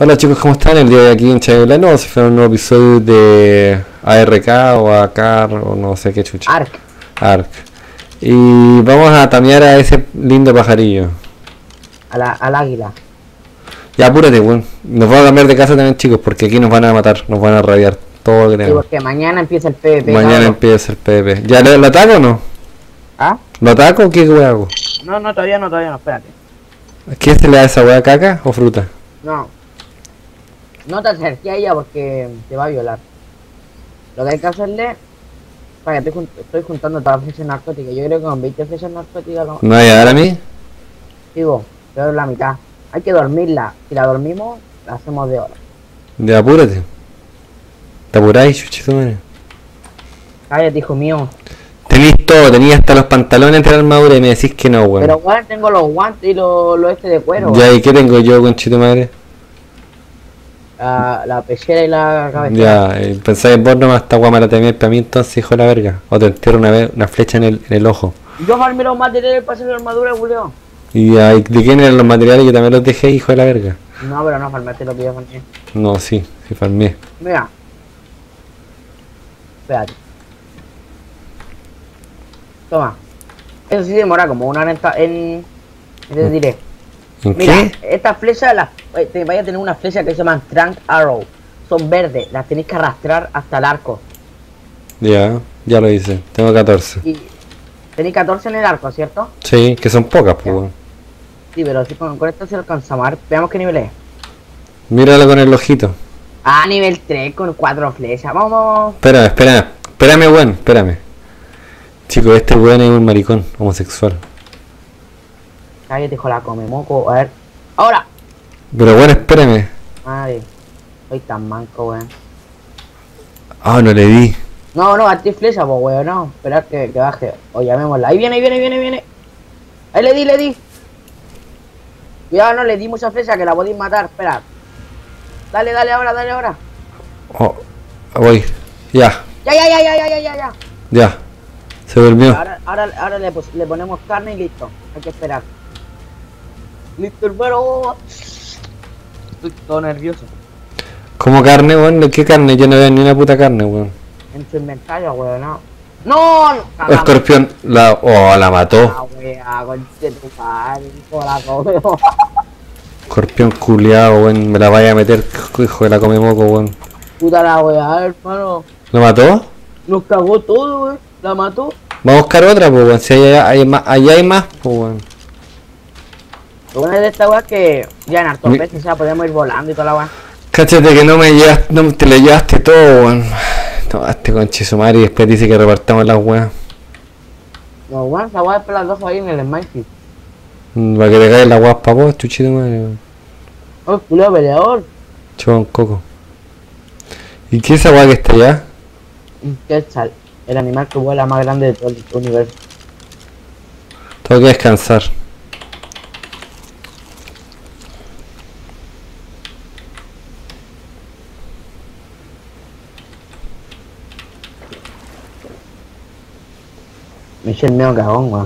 Hola chicos, ¿cómo están? El día de aquí en Chayablano se fue un nuevo episodio de ARK o ACAR o no sé qué chucha. Ark. ARK. Y vamos a tamear a ese lindo pajarillo. Al águila. Ya apúrate, weón. Nos vamos a cambiar de casa también chicos porque aquí nos van a matar, nos van a rabiar todo lo que Sí, tenemos. porque mañana empieza el PvP. Mañana cabrón. empieza el PvP. ¿Ya lo ataco o no? ¿Ah? ¿Lo ataco o qué weá hago? No, todavía no, espérate. ¿Qué se le da a esa weá, caca o fruta? No. No te acerques a ella porque te va a violar. Lo que hay que hacerle... Para que estoy juntando todas las flechas narcóticas. Yo creo que con 20 flechas narcóticas lo... ¿Me va a dar a mí? Digo, te doy la mitad. Hay que dormirla. Si la dormimos, la hacemos de hora. Ya apúrate. ¿Te apuráis, chuchito, madre? Cállate, hijo mío. Tenéis todo, tenéis hasta los pantalones de la armadura y me decís que no, weón. Pero igual tengo los guantes y los de cuero. Ya, ¿y qué tengo yo, conchito madre? La pechera y la cabeza. Ya, pensáis en vos nomás, esta guama la temíais para mí entonces, hijo de la verga. O te entierro una flecha en el ojo. Yo farmé los materiales para hacer la armadura, Julio. Y ¿de quién eran los materiales? Yo también los dejé, hijo de la verga. No, pero no farmaste lo que yo farmé. No, sí farmé. Mira. Espérate. Toma. Eso sí demora como una hora en... ¿Qué te diré? ¿En Mira, qué? estas flechas, te vaya a tener una flecha que se llaman Trunk Arrow. Son verdes, las tenéis que arrastrar hasta el arco. Ya lo hice, tengo 14. Y tenéis 14 en el arco, ¿cierto? Sí, que son pocas, pues, Ya. weón. Sí, pero si con esto se alcanzamos. A ver, veamos qué nivel es. Míralo con el ojito. Ah, nivel 3 con 4 flechas. Vamos. Espérame, weón, espérame. Chico, este weón es un maricón homosexual. Cállate, hijo, la come moco. A ver. ¡Ahora! Pero bueno, espérame. Madre. Soy tan manco, weón. Ah, no le di. No, a ti flecha, pues, weón, no. Esperar que baje. O llamémosla. Ahí viene. Ahí le di. Cuidado, no le di mucha flecha que la podéis matar. Espera. Dale ahora. Oh, voy. Ya. Ya. Se durmió. Ahora le ponemos carne y listo. Hay que esperar. Listo, hermano. Estoy todo nervioso. ¿Cómo carne, weón? ¿Qué carne? Yo no veo ni una puta carne, weón. En su inventario, weón, no. ¡No! Escorpión, la mató. Ah, weón, conche tu padre, hijo, la come. Escorpión culiado, weón. Me la vaya a meter, hijo de la come moco, weón. Puta la weá, hermano. ¿Lo mató? Nos cagó todo, weón. La mató. Vamos a buscar otra, pues, weón. Si allá hay más, pues, weón. Lo bueno de esta weá es que ya en hartos veces, o sea, podemos ir volando y toda la weá. Cáchate que no te le llevaste todo, weón. Tomaste conche su madre y después dice que repartamos las weas. No, weón, esa weá es para las dos ahí en el Smiley. Para que te caigan las weas pa' vos, chuchito madre, weón. Oh, culo peleador. Chupón coco. ¿Y qué es esa wea que está allá? Quetzal, el animal que vuela más grande de todo el universo. Tengo que descansar. Me eché el medio cagón, weón.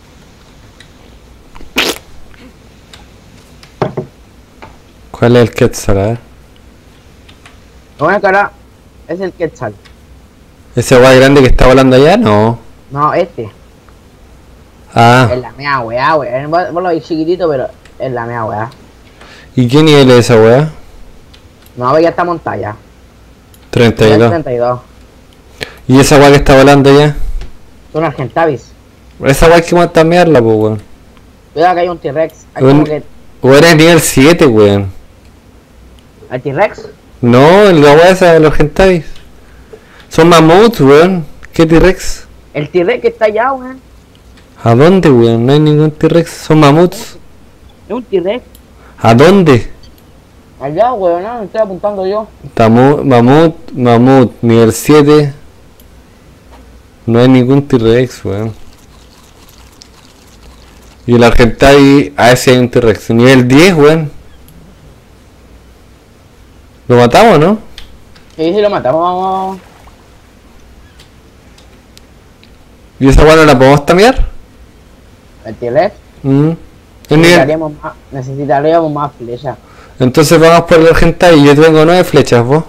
¿Cuál es el Quetzal, a ver? Lo bueno que ahora es el Quetzal. ¿Ese wea grande que está volando allá? No. No, este. Ah. Es la mea weá, weón. Vos lo veis chiquitito, pero es la mea weá. ¿Y qué nivel es esa wea? No, ya está montada ya. 32. 32. ¿Y esa wea que está volando allá? Son argentavis. Esa wea hay que tamearla, pues, weón. Cuidado que hay un T-Rex. Hay Un- como que... O eres nivel 7, weón. ¿Al T-Rex? No, la wea esa de los hentais. Son mamuts, weón. ¿Qué T-Rex? El T-Rex que está allá, weón. ¿A dónde, weón? No hay ningún T-Rex. Son mamuts. Es un T-Rex. ¿A dónde? Allá, weón, no, me estoy apuntando yo. Mamut, nivel 7. No hay ningún T-Rex, weón. Y el Argentai, a ese hay un T-Rex. Nivel 10, weón. ¿Lo matamos, no? Sí, lo matamos, vamos. ¿Y esa weá no la podemos tamear? El T-Rex. Es nivel, Necesitaríamos más flechas. Entonces vamos por el Argentai y yo tengo 9 flechas, vos.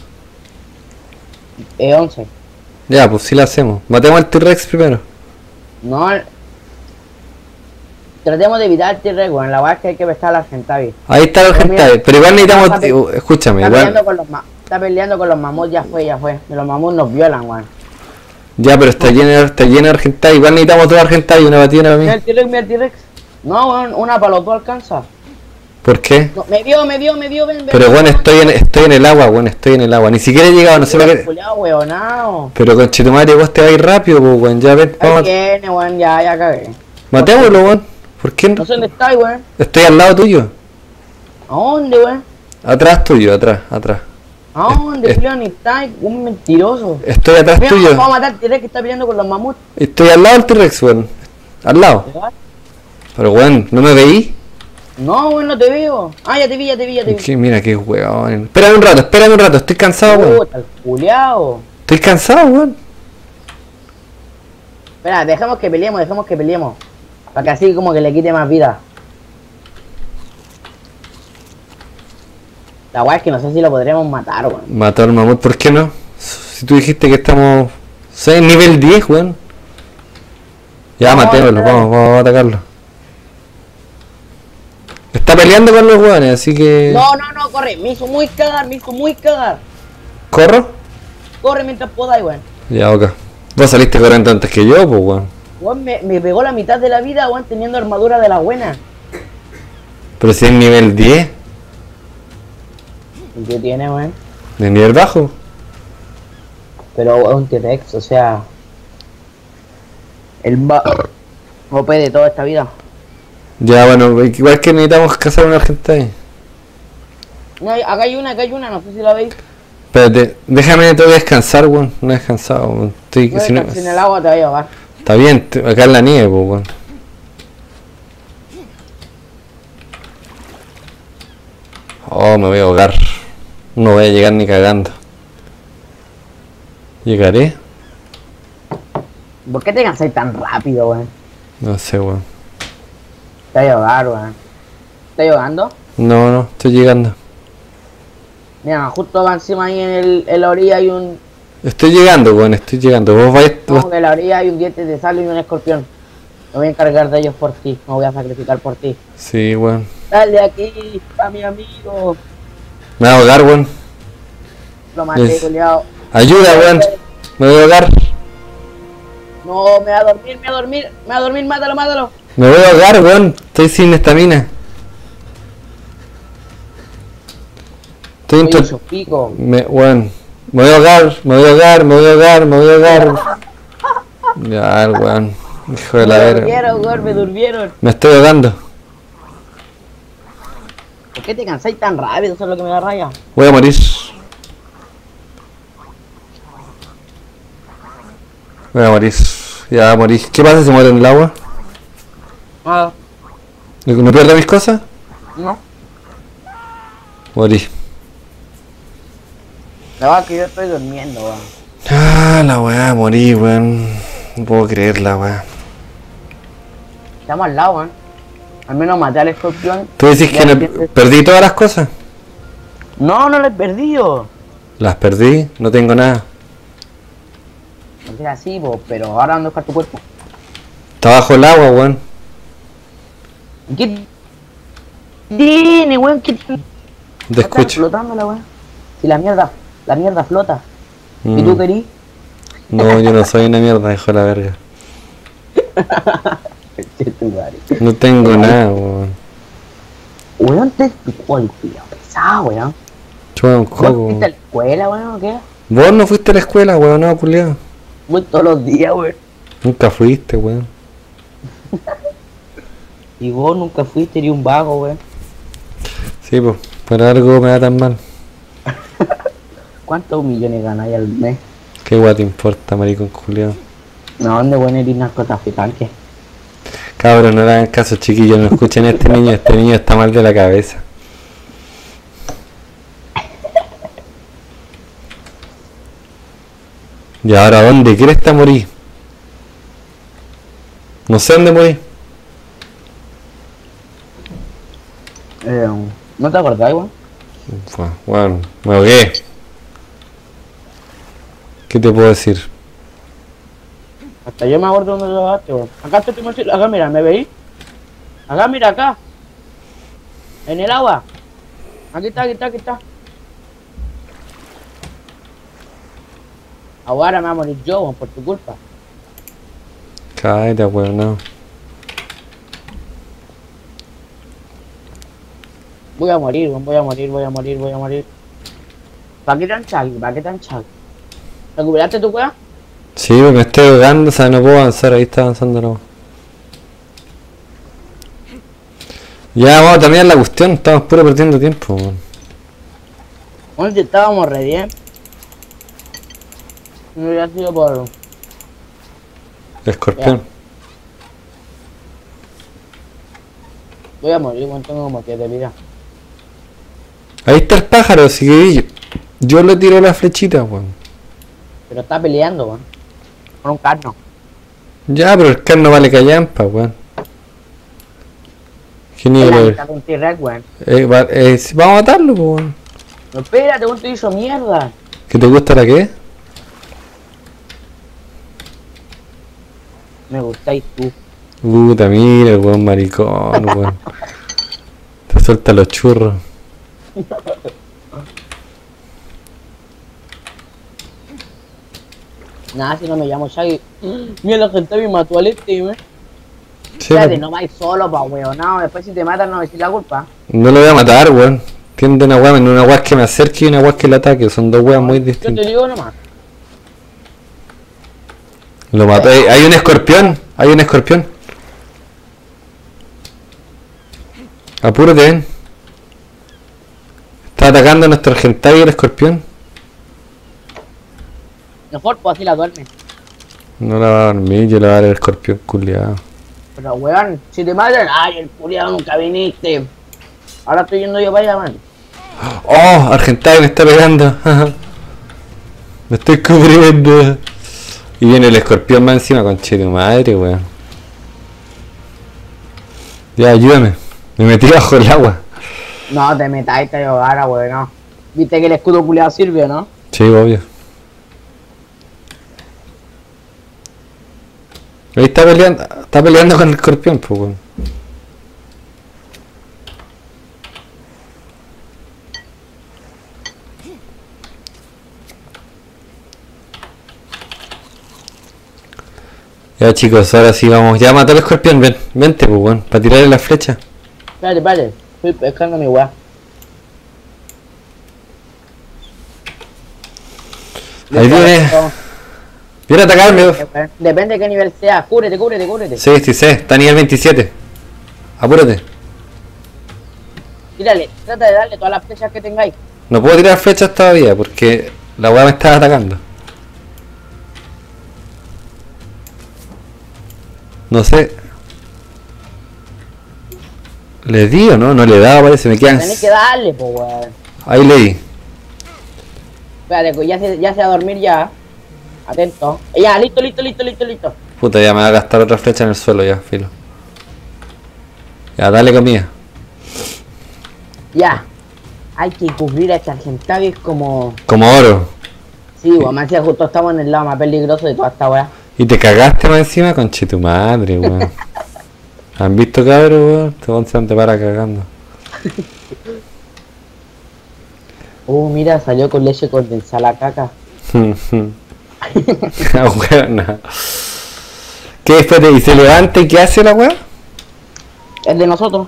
11. Ya, pues sí la hacemos. Matemos al T-Rex primero. No. Tratemos de evitar el T-Rex, weón. La verdad es que hay que pescar al Argentavi. Ahí está el Argentai, pero igual necesitamos... escúchame, Está igual... peleando con los está peleando con los mamuts, ya fue. Los mamuts nos violan, weón. Ya, pero está lleno de Argentai. Igual necesitamos 2 Argentai y una batida para mí. Mira el T-Rex. No, weón, una para los dos alcanza. ¿Por qué? No, me vio, ven. Pero bueno, estoy en el agua, bueno, estoy en el agua. Ni siquiera he llegado, no sé para qué. Culeado, weonao. Pero conchetumare, vos te vas a ir rápido, pues, weón. Ya ven, Ahí vamos. viene, weón, ya cagué. Matémoslo, weón. ¿Por qué No sé dónde está, weón. Estoy al lado tuyo. ¿A dónde, weón? Atrás tuyo, atrás. ¿A dónde, culiao, ni está? Un mentiroso. Estoy atrás Mira, tuyo. vamos a matar al T-Rex que está peleando con los mamuts. Estoy al lado del T-Rex, weón. Al lado. Pero, weón, ¿no me veí? No, weón, no te veo. Ah, ya te vi. Mira qué weón. Espérame un rato, estoy cansado, weón. Puta, el culiao. Estoy cansado, weón. Espera, dejemos que peleemos. Para que así como que le quite más vida. La weá es que no sé si lo podremos matar, weón. Matar al mamut, ¿por qué no? Si tú dijiste que estamos... Soy nivel 10, weón. Ya, No, matémoslo, espérate. vamos a atacarlo. Está peleando con los weones, así que... No, corre. Me hizo muy cagar. ¿Corro? Corre mientras podáis, weón. Ya, ok. Vos saliste corriendo antes que yo, pues, weón. Weón, me pegó la mitad de la vida, weón, teniendo armadura de la buena. Pero si es nivel 10, ¿Y qué tiene, weón? de nivel bajo. Pero es un T-Rex, o sea... El OP de toda esta vida. Ya, bueno, igual que necesitamos cazar una Argentina. No, acá hay una, no sé si la veis. Espérate, déjame todavía descansar, weón. No he descansado, weón. Estoy, No, si no- en el agua te va a llevar. Está bien, acá en la nieve, pues, weón. Oh, me voy a ahogar. No voy a llegar ni cagando. ¿Llegaré? ¿Por qué te cansáis tan rápido, weón? No sé, weón. Te va a llevar, weón. ¿Estás jugando? No, estoy llegando. Mira, justo va encima ahí en la orilla hay un... Estoy llegando, weón, estoy llegando. Vos vais... No, que en la orilla hay un diente de sal y un escorpión. Me voy a encargar de ellos por ti. Me voy a sacrificar por ti. Sí, weón. Dale aquí a mi amigo. Me voy a ahogar, weón. Lo maté, Yes. culiao. Ayuda, weón. Me voy a ahogar. No, me va a dormir, mátalo. Me voy a ahogar, weón. Estoy sin estamina. Estoy en Oye, su pico. weón. Me voy a ahogar. Ya, weón. Hijo de la verga. Me durmieron. Me estoy ahogando. ¿Por qué te cansáis tan rápido? Eso es lo que me da raya. Voy a morir. Voy a morir. Ya morí. ¿Qué pasa si muero en el agua? Ah, ¿No pierdo mis cosas? no. Morí. La verdad que yo estoy durmiendo, weón. Ah, la weá, morí, weón. No puedo creerla, weá. Estamos al lado, weón. Al menos maté al escorpión. ¿Tú decís que perdí todas las cosas? No lo he perdido. Las perdí, no tengo nada. No sea así, po, pero ahora ando a buscar tu cuerpo. Está bajo el agua, weón. ¿Qué tiene, weón? ¿Qué Te está escucho. flotando la weón? Si la mierda flota. ¿Y Mm. tú querís? No, yo no soy una mierda, hijo de la verga. No tengo nada, weón. Weón, te picó el culo pesado, weón. Chupa un ¿Vos coco. fuiste a la escuela, weón, o qué? Vos no fuiste a la escuela, weón, no, culiao. Voy todos los días, weón. Nunca fuiste, weón. Y vos nunca fuiste ni un vago, weón. Sí, pues, por algo me da tan mal. ¿Cuántos millones ganáis al mes? ¿Qué weón te importa, maricón culiao? No, ¿dónde, weón, eres narcotraficante? Cabrón, no le hagan caso, chiquillos, no escuchen a este niño está mal de la cabeza. ¿Y ahora dónde? ¿Quieres estar morir? No sé dónde morir. ¿No te acordás, weón? Bueno, me ahogué. ¿Qué te puedo decir? Hasta yo me acuerdo dónde lo dejaste, weón. Acá estoy tu mochila. Acá, mira, ¿me veis? Acá, mira, acá. En el agua. Aquí está, aquí está, aquí está. Ahora me voy a morir yo, weón, por tu culpa. Cállate, weón, no. Voy a morir, weón, voy a morir, voy a morir, voy a morir. ¿Para qué tan chagui? ¿Para qué tan chagui? ¿Recuperaste tu weá? Sí, me estoy ahogando, o sea, no puedo avanzar, ahí está avanzando no. Ya vamos a terminar la cuestión, estamos puro perdiendo tiempo, weón. Bueno, si estábamos re bien. No hubiera sido por... Escorpión. Voy a morir, weón, tengo como 7 vidas. Ahí está el pájaro, así que yo le tiro la flechita, weón. Pero está peleando, weón. Con un carno. Ya, pero el carno vale callampa, weón. ¿Qué Es la nivel? mitad de un T-Rex, weón. Vamos a matarlo, pues, weón. No, espérate, weón, te hizo mierda. ¿Que te gusta la qué? Me gustáis tú. Puta, mira, el weón maricón, weón. Te suelta los churros. Nada, si no me llamo Shaggy. Mira, la gente me mató al weón. Sí, Espérate, no vais solo, pa' weón. No, después si te matan no me decís la culpa. no lo voy a matar, weón. Tiene una weá, una weá que me acerque y una weá que le ataque. Son dos weas muy Yo distintas. te digo nomás. Lo mató. Hay un escorpión. Hay un escorpión. Apúrate, ven. Está atacando a nuestro Argentay el escorpión. Mejor, pues así la duerme. No la va a dormir, yo le voy a dar el escorpión culiado. Pero weón, si te matan, ay, el culiado nunca viniste. Ahora estoy yendo yo para allá, man. ¡Oh! Argentay me está pegando. Me estoy cubriendo. Y viene el escorpión más encima, conche tu madre, weón. Ya, ayúdame. Me metí bajo el agua. No, te metáis, te ahogara, weón, no. Viste que el escudo culiado sirve, ¿no? Sí, obvio. Ahí está peleando con el escorpión, pues, weón. Ya, chicos, ahora sí vamos. Ya mató al escorpión, ven, vente, pues, weón, para tirarle la flecha. Espérate, espérate. Estoy pescando mi weá. Ahí viene. Viene a atacarme. Depende de qué nivel sea. Cúbrete, cúbrete, cúbrete. Sí, sí, sí, está a nivel 27. Apúrate. Tírale, trata de darle todas las flechas que tengáis. No puedo tirar flechas todavía porque la weá me está atacando. No sé. ¿Le di o no? No le he dado, parece, me quedan. Tenés que darle, pues weón. Ahí le di. Espérate, pues ya se va a dormir ya. Atento. Ya, listo, listo, listo, listo, listo. Puta, ya me va a gastar otra flecha en el suelo ya, filo. Ya, dale comida. Ya. Hay que cubrir a este Argentavis es como... Como oro. Sí, weón, me decía justo estamos en el lado más peligroso de toda esta weá. Y te cagaste más encima, conche tu madre, weón. ¿Han visto, cabrón, weón? Te van te para cagando. Mira, salió con leche condensada la caca. La weona. ¿Qué después de y se levanta y qué hace la weá? Es de nosotros.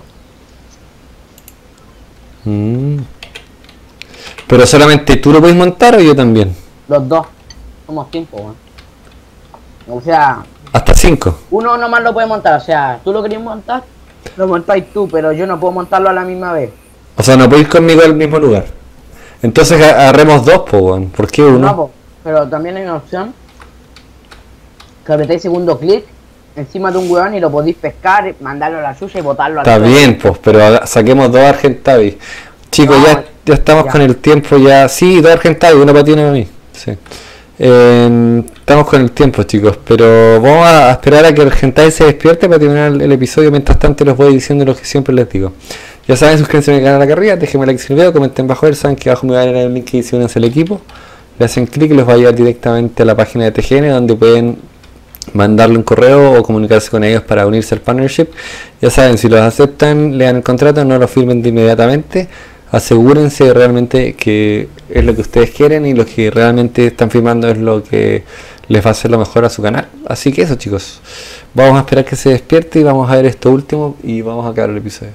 Pero solamente tú lo puedes montar o yo también. Los dos. Somos 5, weón. O sea, Hasta 5. uno nomás lo puede montar. O sea, tú lo querías montar, lo montáis tú, pero yo no puedo montarlo a la misma vez. O sea, no podéis conmigo al mismo lugar. Entonces agarremos dos, po, weón. ¿Por qué uno? No, pero también hay una opción que apretáis segundo clic encima de un weón y lo podéis pescar, mandarlo a la suya y botarlo al Está suelo. bien, pues, pero saquemos dos Argentavis. Chicos, No, ya estamos ya. con el tiempo ya. Sí, dos Argentavis, uno para ti y uno para mí. Sí. Estamos con el tiempo, chicos, pero vamos a esperar a que el Argentavis se despierte para terminar el episodio. Mientras tanto les voy diciendo lo que siempre les digo. Ya saben, suscríbanse a mi canal acá arriba, déjenme like si el video, comenten bajo él, saben que abajo me va a dar el link que dice únanse al equipo. Le hacen clic y los va a llevar directamente a la página de TGN donde pueden mandarle un correo o comunicarse con ellos para unirse al partnership. Ya saben, si los aceptan, lean el contrato, no lo firmen de inmediatamente. Asegúrense realmente que es lo que ustedes quieren y lo que realmente están firmando es lo que les va a hacer lo mejor a su canal. Así que eso, chicos, vamos a esperar que se despierte y vamos a ver esto último y vamos a acabar el episodio.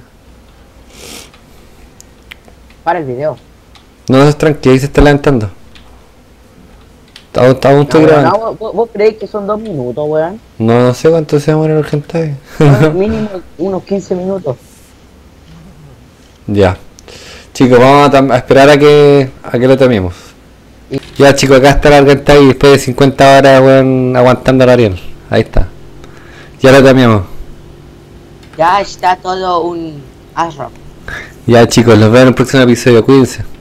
Para el video. No, no, tranqui, ahí se está levantando. Aún estoy No, weón, grabando. no, ¿vos creéis que son 2 minutos, weón? No, no sé cuánto se demora el hentai. Mínimo unos 15 minutos. Ya. Chicos, vamos a esperar a que lo terminemos. Ya, chicos, acá está el hentai después de 50 horas, weón, aguantando al Ariel. Ahí está. Ya lo terminamos. Ya está todo un ashram. Ya, chicos, los veo en el próximo episodio. Cuídense.